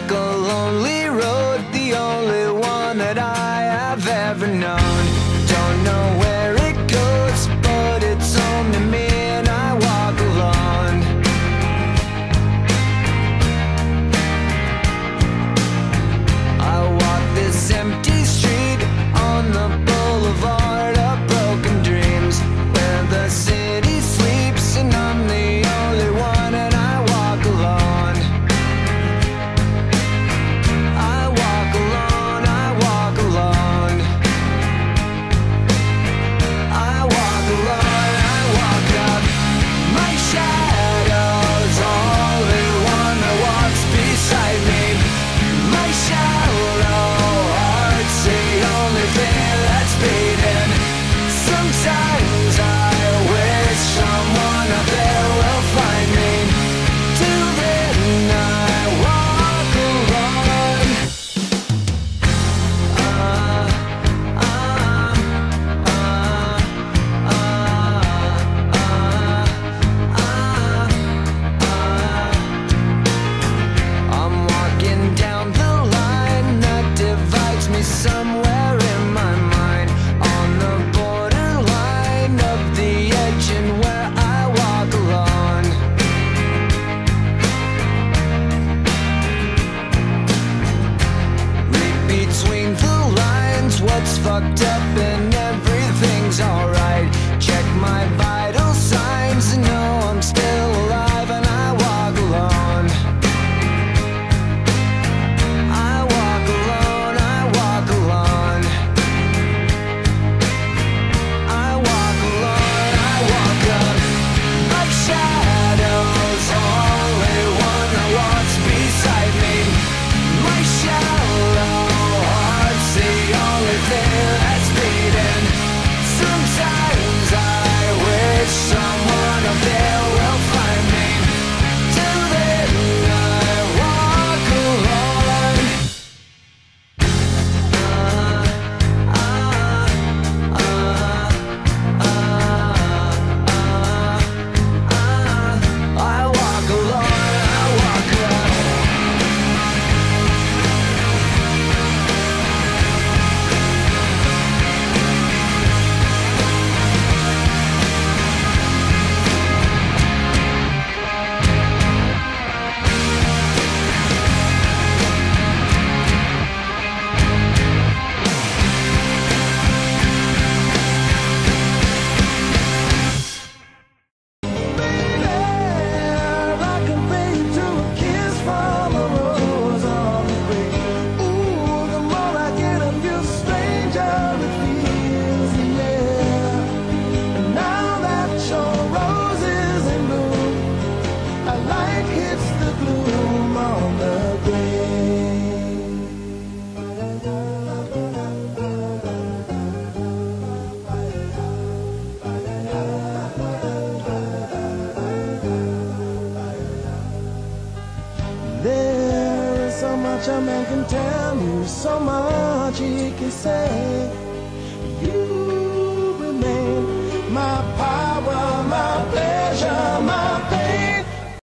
walk a lonely road, the only one that I have ever known. Don't know where it goes, but it's home to me, and I walk alone. I walk this empty street on the boulevard of broken dreams, where the city sleeps and I'm the only one, and I walk alone. I walk alone, I walk alone. I walk alone, I walk up. My shadow's only one that walks beside me. My shallow heart's the only thing that's beating. Sometimes I wish someone up there will find me. Till then I walk alone. I'm walking down the line that divides me somewhere in my mind, on the borderline of the edge and where I walk alone. Read between the lines what's fucked up and everything's alright. Check my vital signs and know I'm still alive, and I walk alone. I walk alone, I walk alone. I walk alone, I walk up. My shadow's only one that walks beside me. My shallow heart's the only thing that's beating. Sometimes I wish someone up there will find me. Till then I walk alone. I walk alone, I walk alone. I can bring you to a kiss from a rose on the grave. Ooh, the more I get of you, stranger it feels, yeah. And now that your rose is in bloom, a light hits the gloom on the There is so much a man can tell you, so much he can say. You